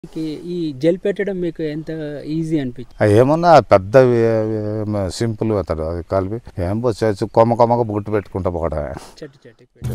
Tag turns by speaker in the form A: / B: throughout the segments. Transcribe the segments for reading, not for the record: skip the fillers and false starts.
A: ఈ జెల్ పెట్టడం మీకు ఎంత ఈజీ అనిపించింది?
B: ఏమన్నా పెద్ద సింపుల్ అవుతాడు అది కలిపి ఏం పోవచ్చు కొమ్మగా గుట్టు పెట్టుకుంటా పోవడమే.
A: చెట్టు చెట్టుకి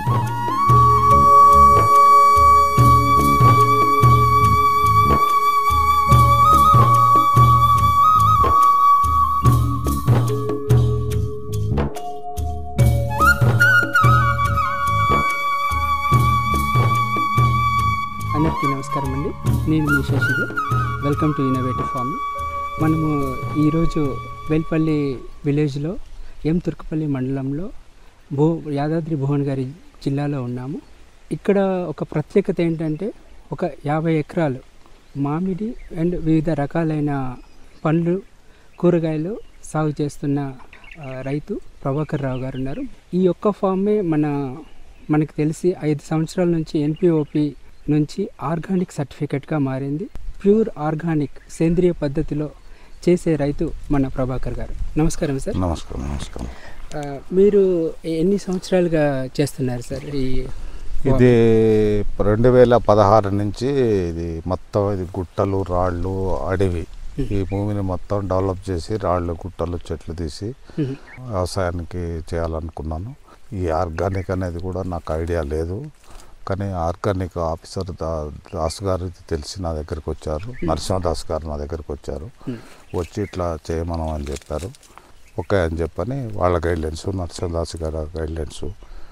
A: అందరికీ నమస్కారం అండి. నేను మీ Shashidhar. Welcome to innovative farming. మనము ఈరోజు వేల్పల్లి విలేజ్లో తుర్కపల్లి మండలంలో యాదాద్రి భువనగిరి జిల్లాలో ఉన్నాము. ఇక్కడ ఒక ప్రత్యేకత ఏంటంటే ఒక 50 ఎకరాలు మామిడి అండ్ వివిధ రకాలైన పండ్లు కూరగాయలు సాగు చేస్తున్న రైతు ప్రభాకర్ రావు గారు ఉన్నారు. ఈ యొక్క ఫామే మనకు తెలిసి 5 సంవత్సరాల నుంచి ఎన్పిఓపి నుంచి ఆర్గానిక్ సర్టిఫికేట్గా మారింది. ప్యూర్ ఆర్గానిక్ సేంద్రియ పద్ధతిలో చేసే రైతు మన ప్రభాకర్ గారు. నమస్కారం సార్.
B: నమస్కారం.
A: మీరు ఎన్ని సంవత్సరాలుగా చేస్తున్నారు సార్?
B: ఇది 2016 నుంచి ఇది మొత్తం ఇది గుట్టలు రాళ్ళు అడవి ఈ భూమిని మొత్తం డెవలప్ చేసి రాళ్ళు గుట్టలు చెట్లు తీసి వ్యవసాయానికి చేయాలనుకున్నాను. ఈ ఆర్గానిక్ అనేది కూడా నాకు ఐడియా లేదు, కానీ ఆర్గానిక్ ఆఫీసర్ దాస్ గారు తెలిసి నా దగ్గరికి వచ్చారు. నరసింహదాస్ గారు నా దగ్గరికి వచ్చారు. వచ్చి ఇట్లా చేయమనం అని చెప్పారు. ఓకే అని చెప్పని వాళ్ళ గైడ్లైన్స్, నరసింహదాస్ గారి గైడ్లైన్స్,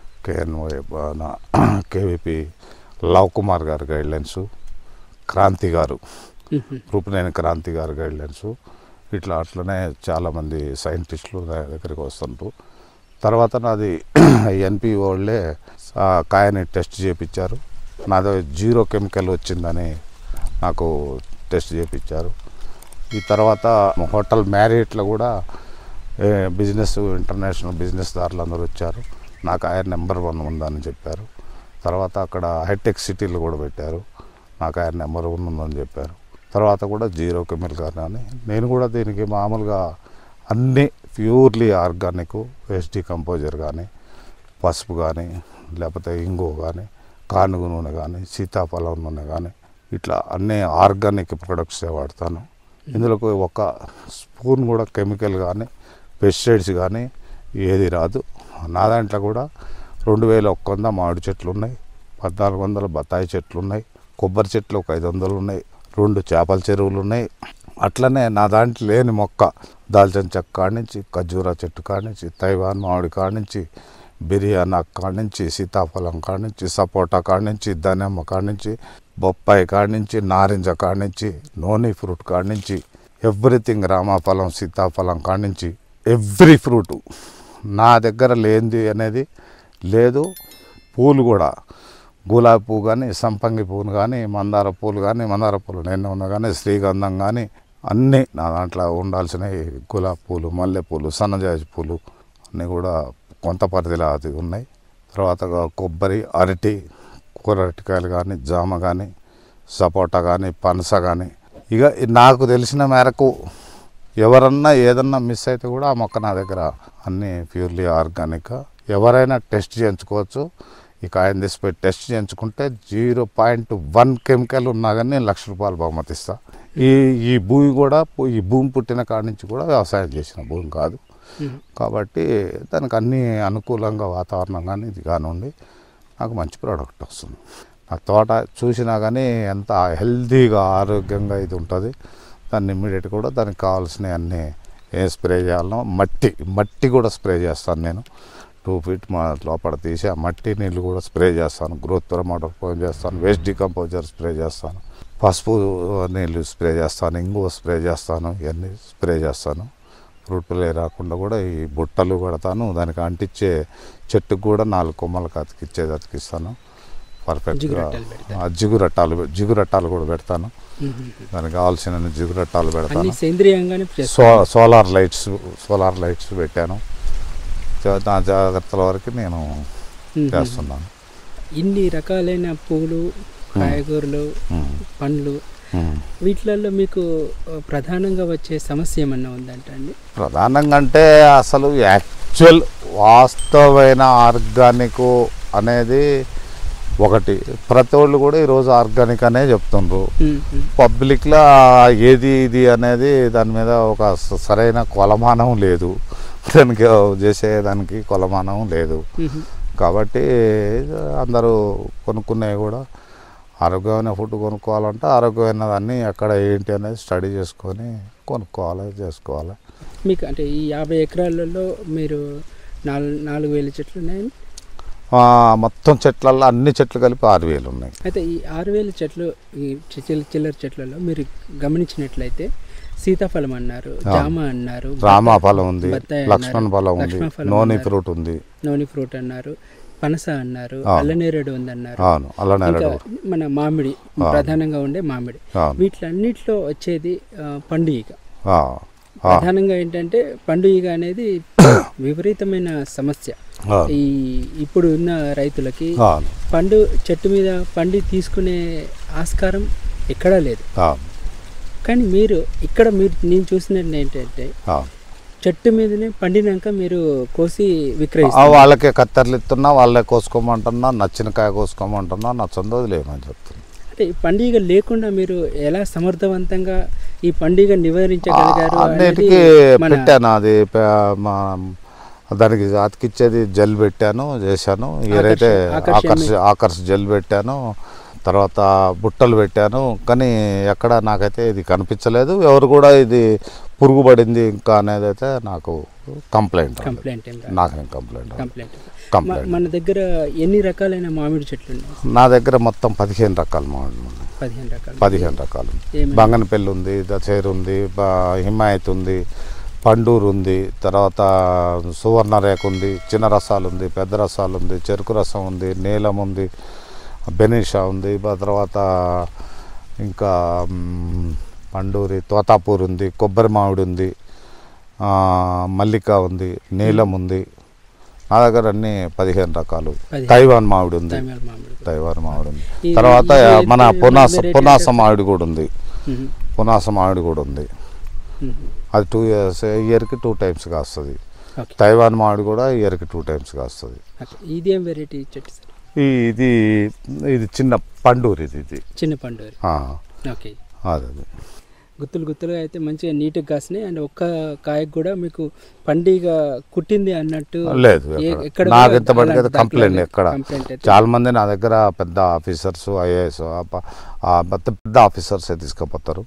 B: కేవీపీ లవ్ కుమార్ గారి గైడ్లైన్స్, క్రాంతి గారు రూపనేని క్రాంతి గారి గైడ్లైన్స్, అట్లనే చాలామంది సైంటిస్టులు నా దగ్గరికి వస్తుంటారు. తర్వాత నాది ఎన్పి వాళ్ళే కాయని టెస్ట్ చేయించారు. నాది 0 కెమికల్ వచ్చిందని నాకు టెస్ట్ చేయించారు. ఈ తర్వాత హోటల్ మ్యారియట్లో కూడా ఇంటర్నేషనల్ బిజినెస్ దారులు అందరూ వచ్చారు. నాకు ఆయన నెంబర్ 1 ఉందని చెప్పారు. తర్వాత అక్కడ హైటెక్ సిటీలు కూడా పెట్టారు. నాకు ఆయన నెంబర్ 1 ఉందని చెప్పారు. తర్వాత కూడా 0 కెమికల్ కానీ నేను కూడా దీనికి మామూలుగా అన్నీ ప్యూర్లీ ఆర్గానిక్, వేస్ట్ డికంపోజర్ కానీ, పసుపు కానీ, లేకపోతే ఇంగు కానీ, కానుగు నూనె కానీ, సీతాఫలం నూనె కానీ, ఇట్లా అన్నీ ఆర్గానిక్ ప్రొడక్ట్సే వాడతాను. ఇందులో ఒక స్పూన్ కూడా కెమికల్ కానీ పెస్టిసైడ్స్ కానీ ఏది రాదు. నా దాంట్లో కూడా 2100 మామిడి చెట్లు ఉన్నాయి, 1400 బత్తాయి చెట్లు ఉన్నాయి, కొబ్బరి చెట్లు ఒక 500 ఉన్నాయి, 2 చేపల చెరువులు ఉన్నాయి. అట్లనే నా దాంట్లో లేని మొక్క దాల్చిన చెక్క కాడి నుంచి, ఖర్జూరా చెట్టు కాడి నుంచి, తైవాన్ మామిడి కాడి నుంచి, బిర్యానా కాడి నుంచి, సీతాఫలం కాడి నుంచి, సపోటా కాడి నుంచి, దానిమ్మ కాడి నుంచి, బొప్పాయి కాడి నుంచి, నారింజ కాడి నుంచి, నోని ఫ్రూట్ కాడి నుంచి, ఎవ్రీథింగ్, రామాఫలం, సీతాఫలం కాడి నుంచి ఎవ్రీ ఫ్రూటు నా దగ్గర లేనిది అనేది లేదు. పూలు కూడా గులాబీ పువ్వు కానీ, సంపంగి పువ్వును కానీ, మందార పూలు నేను ఉన్నా కానీ, శ్రీగంధం కానీ అన్నీ నా దాంట్లో ఉండాల్సినవి. గులాబీ పూలు, మల్లెపూలు, సన్నజాజి పూలు అన్నీ కూడా కొంత పరిధిలో అది ఉన్నాయి. తర్వాత కొబ్బరి, అరటి, కూరటికాయలు కానీ, జామ కానీ, సపోటా కానీ, పనస కానీ, ఇక నాకు తెలిసిన మేరకు ఎవరన్నా ఏదన్నా మిస్ అయితే కూడా ఆ మొక్క నా దగ్గర అన్నీ ప్యూర్లీ ఆర్గానిక్. ఎవరైనా టెస్ట్ చేయించుకోవచ్చు. ఈ కాయను తీసిపోయి టెస్ట్ చేయించుకుంటే 0.1 కెమికల్ ఉన్నా కానీ నేను ₹1,00,000 బహుమతి ఇస్తా. ఈ భూమి కూడా ఈ భూమి పుట్టిన కాడి నుంచి కూడా వ్యవసాయం చేసిన భూమి కాదు కాబట్టి దానికి అన్నీ అనుకూలంగా వాతావరణం కానీ ఇది కానివ్వండి నాకు మంచి ప్రోడక్ట్ వస్తుంది. నా తోట చూసినా కానీ ఎంత హెల్తీగా ఆరోగ్యంగా ఇది ఉంటుంది. దాన్ని ఇమ్మీడియట్ కూడా దానికి కావాల్సినవి అన్నీ ఏం స్ప్రే చేయాలనో మట్టి కూడా స్ప్రే చేస్తాను. నేను 2 ఫీట్ మా లోపల తీసి ఆ మట్టి నీళ్ళు కూడా స్ప్రే చేస్తాను. గ్రోత్ ప్రమోటర్ చేస్తాను, వేస్ట్ డికంపోజర్ స్ప్రే చేస్తాను, పసుపు నీళ్ళు స్ప్రే చేస్తాను, ఇంగువ స్ప్రే చేస్తాను, ఇవన్నీ స్ప్రే చేస్తాను. ఫ్రూట్ ప్లే రాకుండా కూడా ఈ బుట్టలు పెడతాను. దానికి అంటించే చెట్టుకు కూడా 4 కొమ్మలకు అతికిస్తాను. పర్ఫెక్ట్గా జిగురట్టాలు కూడా పెడతాను. దానికి కావాల్సిన జిగురట్టాలు పెడతాను. సోలార్ లైట్స్ పెట్టాను. నా జాగ్రత్తల వరకు నేను చేస్తున్నాను.
A: ఇన్ని రకాలైన పూలు, కాయగూరలు, పండ్లు, వీటిలలో మీకు ప్రధానంగా వచ్చే సమస్య ఏమన్నా ఉందంటే అండి?
B: ప్రధానంగా అంటే అసలు యాక్చువల్ వాస్తవమైన ఆర్గానిక్ అనేది ఒకటి ప్రతి వాళ్ళు కూడా ఈరోజు ఆర్గానిక్ అనే చెప్తుండ్రు.
A: ఉమ్, ఉమ్.
B: పబ్లిక్లో ఏది ఇది అనేది దాని మీద ఒక సరైన కొలమానం లేదు, దానికి చేసేదానికి కొలమానం లేదు.
A: ఉహు.
B: కాబట్టి అందరూ కొనుక్కునేవి కూడా ఆరోగ్యమైన ఫుడ్ కొనుక్కోవాలంటే ఆరోగ్యమైన దాన్ని ఎక్కడ ఏంటి అనేది స్టడీ చేసుకొని కొనుక్కోవాలి, చేసుకోవాలి.
A: మీకు అంటే ఈ 50 ఎకరాలలో మీరు 4,000 చెట్లు ఉన్నాయండి.
B: మొత్తం చెట్లల్లో అన్ని చెట్లు కలిపి 6,000 ఉన్నాయి.
A: అయితే ఈ 6,000 చెట్లు, ఈ చిల్లర చెట్లలో మీరు గమనించినట్లయితే సీతాఫలం అన్నారు, జామ అన్నారు,
B: రామాఫలం ఉంది,
A: బత్తాయి
B: లక్ష్మణ ఫలం ఉంది,
A: లక్ష్మణ ఫలం
B: నోని
A: అన్నారు,
B: ఫ్రూట్ ఉంది,
A: నోని ఫ్రూట్ అన్నారు, పనస అన్నారు,
B: అవును.
A: అల్లనేరేడు ఉందన్నారు.
B: అవును, అల్లనేరేడు,
A: ఇంకా మన మామిడి, ప్రధానంగా ఉండే మామిడి.
B: అవును.
A: వీటిలన్నిటిలో వచ్చేది పండుగ.
B: ఆ, ఆ,
A: ప్రధానంగా ఏంటంటే పండుగ అనేది విపరీతమైన సమస్య.
B: అవును,
A: ఇప్పుడు ఉన్న రైతులకి
B: అవును,
A: చెట్టు మీద పండి తీసుకునే ఆస్కారం ఎక్కడా లేదు.
B: అవును,
A: కానీ నేను చూసినట్టు ఏంటంటే
B: అవును.
A: చెట్టు మీదనే పండినాక మీరు కోసి విక్రయిస్తారు.
B: వాళ్ళకే కత్తెరలు ఇస్తున్నా, వాళ్ళే కోసుకోమంటున్నా, నచ్చిన కాయ కోసుకోమంటున్నా, నచ్చందో వదిలేయమని చెప్తున్నా.
A: అంటే ఈ పండుగ లేకుండా మీరు ఎలా సమర్థవంతంగా ఈ పండుగ నివారించగలిగారు అనేది
B: అన్నిటికీ
A: మన
B: పెట్టాను. అది దానికి అతికిచ్చేది జెల్ పెట్టాను, చేశాను. ఏదైతే ఆకర్ష జెల్ పెట్టాను, తర్వాత బుట్టలు పెట్టాను. కానీ ఎక్కడ నాకైతే ఇది కనిపించలేదు. ఎవరు కూడా ఇది పురుగు పడింది ఇంకా అనేది అయితే నాకు కంప్లైంట్ నాకేం కంప్లైంట్.
A: మన దగ్గర ఎన్ని రకాలైన మామిడి చెట్లు ఉన్నాయి?
B: నా దగ్గర మొత్తం 15 రకాల మామిడి ఉన్నాయి. 15 రకాలు. బంగనపల్లి ఉంది, దచేరు ఉంది, హిమాయత్ ఉంది, పండూరు ఉంది, తర్వాత సువర్ణరేఖ ఉంది, చిన్న రసాలు ఉంది, పెద్ద రసాలు ఉంది, చెరుకు రసం ఉంది, నీలం ఉంది, బెనీషా ఉంది, తర్వాత ఇంకా పండూరి తోతాపూర్ ఉంది, కొబ్బరి మామిడి ఉంది, మల్లిక ఉంది, నీలం ఉంది. నా దగ్గర అన్ని 15 రకాలు. తైవాన్ మామిడి ఉంది, తర్వాత మన పునాస మామిడి కూడా ఉంది. అది 2 years ఇయర్కి 2 times కాస్తుంది. తైవాన్ మామిడి కూడా ఇయర్కి 2 times కాస్తుంది.
A: ఇది ఏం వెరైటీ చెట్టు సార్?
B: ఇది చిన్న పండూరి, ఇది
A: చిన్న పండూరి. ఓకే,
B: అదే
A: గుత్తులుగా అయితే మంచిగా నీట్గా కాసినాయి. అండ్ ఒక్క కాయకు కూడా మీకు పండుగ కుట్టింది అన్నట్టు
B: లేదు. నాకు ఇంతబడికి కంప్లైంట్ ఎక్కడ. చాలా మంది నా దగ్గర పెద్ద ఆఫీసర్స్, ఐఏఎస్ పెద్ద ఆఫీసర్స్ తీసుకుపోతారు.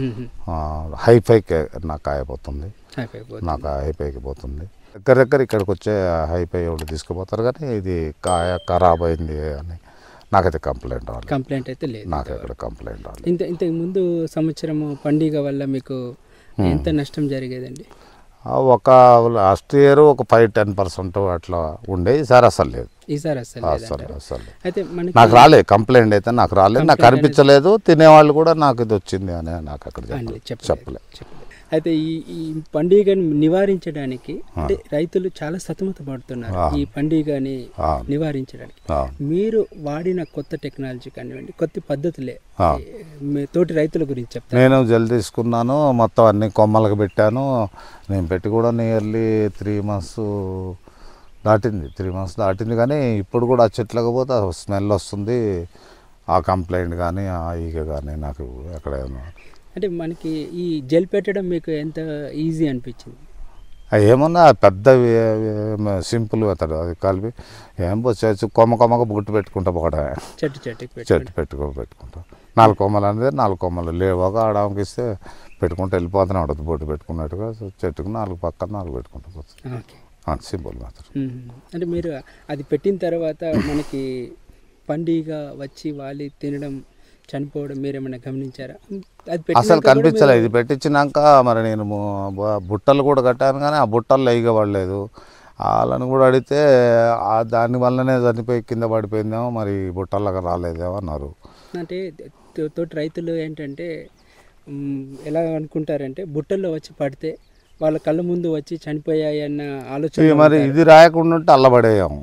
B: హైఫైకి నాకు కాయపోతుంది, నాకు హైఫైకి పోతుంది. దగ్గర ఇక్కడికి వచ్చే హైఫై ఎవరు తీసుకుపోతారు. కానీ ఇది కాయ ఖరాబ్ అయింది అని నాకైతే కంప్లైంట్ అయితే లేదు. నాకు ఎక్కడ కంప్లైంట్ రాలేదు.
A: ఇంతకు ముందు సంవత్సరం పండుగ వల్ల మీకు ఎంత నష్టం జరిగేదండి?
B: ఒక లాస్ట్ ఇయర్ ఒక 5-10% అట్లా ఉండే. ఈసారి అసలు లేదు. అసలు
A: అయితే
B: నాకు రాలేదు కంప్లైంట్ అయితే, నాకు రాలేదు, నాకు కనిపించలేదు. తినేవాళ్ళు కూడా నాకు ఇది వచ్చింది అని నాకు అక్కడ చెప్పలేదు.
A: అయితే ఈ పండుగని నివారించడానికి అంటే రైతులు చాలా సతమత పడుతున్నారు. ఈ పండుగని నివారించడానికి మీరు వాడిన కొత్త టెక్నాలజీ కానివ్వండి, కొత్త పద్ధతులే మీ తోటి రైతుల గురించి చెప్తాను.
B: నేను జల్ తీసుకున్నాను, మొత్తం అన్ని కొమ్మలకు పెట్టాను. నేను పెట్టి కూడా నియర్లీ 3 months దాటింది. 3 months దాటింది. కానీ ఇప్పుడు కూడా ఆ చెట్లకు పోతే స్మెల్ వస్తుంది. ఆ కంప్లైంట్ కానీ ఆ ఈగ కానీ నాకు ఎక్కడ
A: అంటే మనకి ఈ జెల్ పెట్టడం మీకు ఎంత ఈజీ అనిపించింది?
B: ఏమన్నా పెద్ద సింపుల్ అవుతాడు. అది కలిపి ఏం పోవచ్చు, కొమ్మకు బొట్టు పెట్టుకుంటా పోవడమే. చెట్టు పెట్టుకుంటా 4 కొమ్మలు అనేది 4 కొమ్మలు లేవగా ఆడకి ఇస్తే పెట్టుకుంటూ వెళ్ళిపోతాను. అడగదు బొట్టు పెట్టుకున్నట్టుగా చెట్టుకు 4 పక్కన 4 పెట్టుకుంటూ పోతుంది. సింపుల్ మాత్రం.
A: అంటే మీరు అది పెట్టిన తర్వాత మనకి పండుగ వచ్చి వాలి తినడం, చనిపోవడం మీరేమైనా గమనించారా?
B: అసలు కనిపించలేదు. ఇది పెట్టించినాక మరి నేను బుట్టలు కూడా కట్టాను, కానీ ఆ బుట్టల్లో ఈగ పడలేదు. వాళ్ళని కూడా అడిగితే దానివల్లనే చనిపోయి కింద పడిపోయిందేమో, మరి బుట్టల్లాగా రాలేదేమో అన్నారు.
A: అంటే తోటి రైతులు ఏంటంటే ఎలా అనుకుంటారంటే బుట్టల్లో వచ్చి పడితే వాళ్ళ కళ్ళ ముందు వచ్చి చనిపోయాయి అన్న ఆలోచన.
B: మరి ఇది రాయకుండా ఉంటే అల్లబడేయాము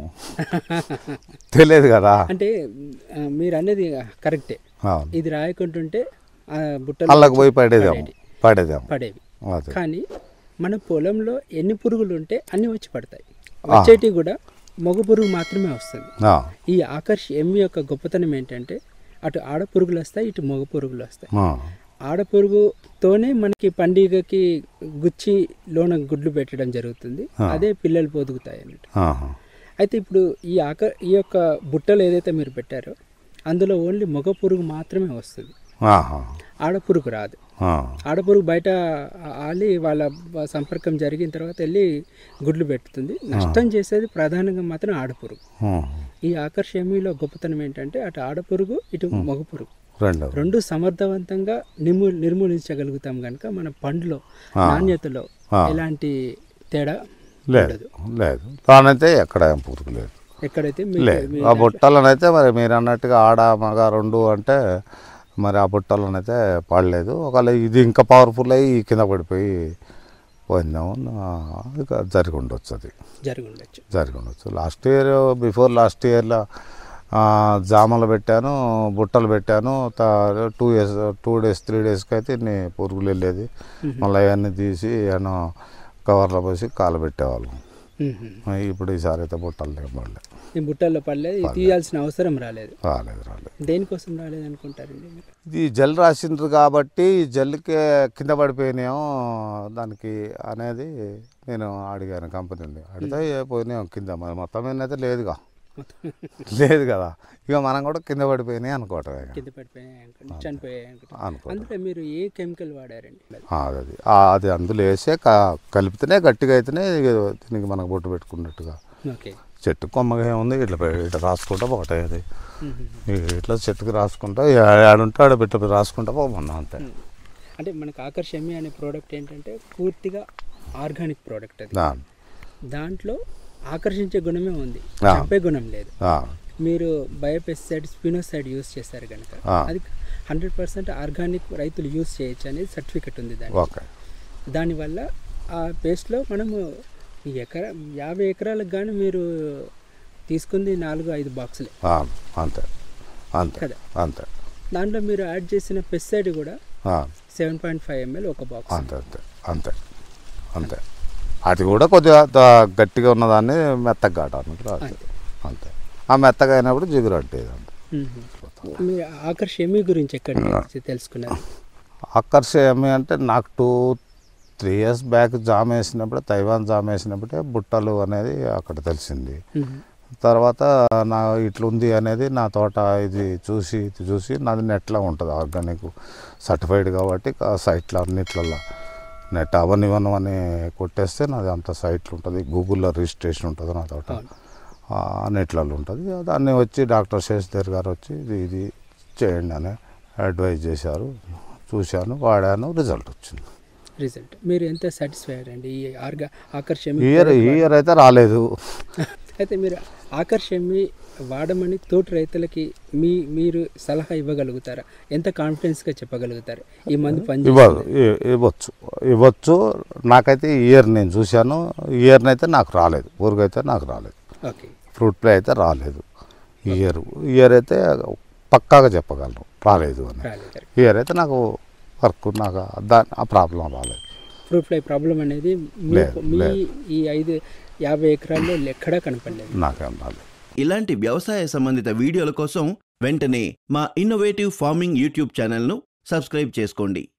B: తెలియదు కదా.
A: అంటే మీరు అనేది కరెక్టే. ఇది రాయకుంటుంటే
B: అల్లకి పోయి పడేవి.
A: కానీ మన పొలంలో ఎన్ని పురుగులు ఉంటే అన్ని వచ్చి పడతాయి. వచ్చేటివి కూడా మగ పురుగు మాత్రమే వస్తుంది.
B: ఆ,
A: ఈ ఆకర్ష్ ఎమ్మి యొక్క గొప్పతనం ఏంటంటే అటు ఆడ పురుగులు వస్తాయి, ఇటు మగ పురుగులు వస్తాయి.
B: ఆ,
A: ఆడపురుగుతోనే మనకి పండుగకి గుచ్చి లోన గుడ్లు పెట్టడం జరుగుతుంది. అదే పిల్లలు పొదుగుతాయి అన్నట్టు.
B: ఆహా.
A: అయితే ఇప్పుడు ఈ యొక్క బుట్టలు ఏదైతే మీరు పెట్టారో అందులో ఓన్లీ మగ పురుగు మాత్రమే వస్తుంది,
B: ఆహా.
A: ఆడపురుగు రాదు.
B: ఆ,
A: ఆడపురుగు బయట ఆలి వాళ్ళ సంపర్కం జరిగిన తర్వాత వెళ్ళి గుడ్లు పెట్టుతుంది. నష్టం చేసేది ప్రధానంగా మాత్రం ఆడపురుగు.
B: ఆ.
A: ఈ ఆకర్షణీలో గొప్పతనం ఏంటంటే అటు ఆడపురుగు ఇటు మగ పురుగు
B: రెండవ
A: రెండు సమర్థవంతంగా నిర్మూలించగలుగుతాం కనుక మన పండ్లో నాణ్యతలో ఎలాంటి తేడా
B: లేదు లేదు. తానైతే ఎక్కడ ఏం పురుగు లేదు,
A: ఎక్కడైతే
B: లేదు. ఆ బుట్టలనైతే మరి మీరు అన్నట్టుగా ఆడ మగ రెండు అంటే మరి ఆ బుట్టలనైతే పడలేదు. ఒకవేళ ఇది ఇంకా పవర్ఫుల్ అయ్యి కింద పడిపోయి పోయిందేమో ఇక జరిగి ఉండొచ్చు, అది జరిగి ఉండొచ్చు. లాస్ట్ ఇయర్ బిఫోర్ లాస్ట్ ఇయర్లో జామలు పెట్టాను, బుట్టలు పెట్టాను. 2 days 3 daysకి అయితే ఇన్ని పురుగులు వెళ్ళేది. మళ్ళీ అవన్నీ తీసి ఏమో కవర్లో పోసి కాలు పెట్టేవాళ్ళం. ఇప్పుడు ఈసారి అయితే బుట్టలు లేకపోలే,
A: ఈ బుట్టల్లో పడలేదు, తీయాల్సిన అవసరం రాలేదు.
B: రాలేదు.
A: దేనికోసం రాలేదు అనుకుంటారండి?
B: ఇది జల్ రాసిండ్రు కాబట్టి జల్లుకే కింద పడిపోయినాయేమో దానికి అనేది నేను అడిగాను కంపెనీని. అడిగితే పోయినాయేమో కింద, మరి మొత్తం ఏమైతే లేదుగా, లేదు కదా. ఇక మనం కూడా కింద పడిపోయినాయి అనుకోవటం,
A: అందులో మీరు ఏ కెమికల్ వాడారండి?
B: అది అందులో వేసే కలిపితేనే గట్టిగా అయితేనే దీనికి మనకు బొట్టు పెట్టుకున్నట్టుగా. చెట్టు కొమ్మగా ఏముంది, ఇట్లా రాసుకుంటా పోతాయి. అది ఇట్లా చెట్టుకి రాసుకుంటా ఆడుంటే ఆడ పెట్టి రాసుకుంటా పోమన్నా అంతే.
A: అంటే మనకు ఆకర్షమి అనే ప్రోడక్ట్ ఏంటంటే పూర్తిగా ఆర్గానిక్ ప్రోడక్ట్. అది దాంట్లో ఆకర్షించే గుణమే ఉంది, చంపే గుణం లేదు. మీరు బయోపెస్టిసైడ్ స్పినోసైడ్ యూజ్ చేశారు కనుక అది 100% ఆర్గానిక్ రైతులు యూజ్ చేయొచ్చు అనేది సర్టిఫికెట్ ఉంది దానివల్ల ఆ పేస్ట్లో మనము 50 ఎకరాలకు కానీ మీరు తీసుకుంది 4-5 బాక్సులే
B: అంతే
A: కదా.
B: అంతే.
A: దాంట్లో మీరు యాడ్ చేసిన పెస్టిసైడ్ కూడా 7.5 ml ఒక బాక్స్.
B: అంతే. అది కూడా కొద్దిగా గట్టిగా ఉన్నదాన్ని మెత్తగా కావడానికి రాదు, అంతే. ఆ మెత్తగా అయినప్పుడు జిగురు అంటే
A: మీరు ఆకర్షమి గురించి ఎక్కడ తెలుసుకున్నారు?
B: ఆకర్షమి అంటే నాకు 2-3 years బ్యాక్ జామ్ వేసినప్పుడు, తైవాన్ జామ్ వేసినప్పుడే బుట్టలు అనేది అక్కడ తెలిసింది. తర్వాత నా ఇట్లుంది అనేది నా తోట ఇది చూసి నాది నెట్లో ఉంటుంది, ఆర్గానిక్ సర్టిఫైడ్ కాబట్టి సైట్లో అన్నిట్లలో నెట్ అవన్నీ కొట్టేస్తే నాది అంత సైట్లు ఉంటుంది, గూగుల్లో రిజిస్ట్రేషన్ ఉంటుంది నా తోట, నెట్లలో ఉంటుంది. దాన్ని వచ్చి డాక్టర్ శేషధర్ గారు వచ్చి ఇది చేయండి అని అడ్వైజ్ చేశారు. చూశాను, వాడాను, రిజల్ట్ వచ్చింది.
A: మీరు ఎంత సాటిస్ఫైడ్ అండి ఈ ఆకర్షమి?
B: ఇయర్ అయితే రాలేదు.
A: అయితే మీరు ఆకర్షమి వాడమని తోటి రైతులకి మీరు సలహా ఇవ్వగలుగుతారా? ఎంత కాన్ఫిడెన్స్గా చెప్పగలుగుతారు ఈ మందు పని?
B: ఇవ్వచ్చు. నాకైతే ఇయర్ నేను చూశాను, ఇయర్నైతే నాకు రాలేదు, ఊరికైతే నాకు రాలేదు, ఫ్రూట్ ఫ్లై అయితే రాలేదు. ఇయర్ అయితే పక్కాగా చెప్పగలను రాలేదు అని. ఇయర్ అయితే నాకు వర్క్ నాకు ఆ ప్రాబ్లం రాలేదు.
A: ఫ్రూట్ ఫ్లై ప్రాబ్లం అనేది ఈ 50 ఎకరాల్లో ఎక్కడా కనపడలేదు,
B: నాకేం రాలేదు.
C: ఇలాంటి వ్యవసాయ సంబంధిత వీడియోల కోసం వెంటనే మా ఇన్నోవేటివ్ ఫార్మింగ్ యూట్యూబ్ ఛానల్ను సబ్స్క్రైబ్ చేసుకోండి.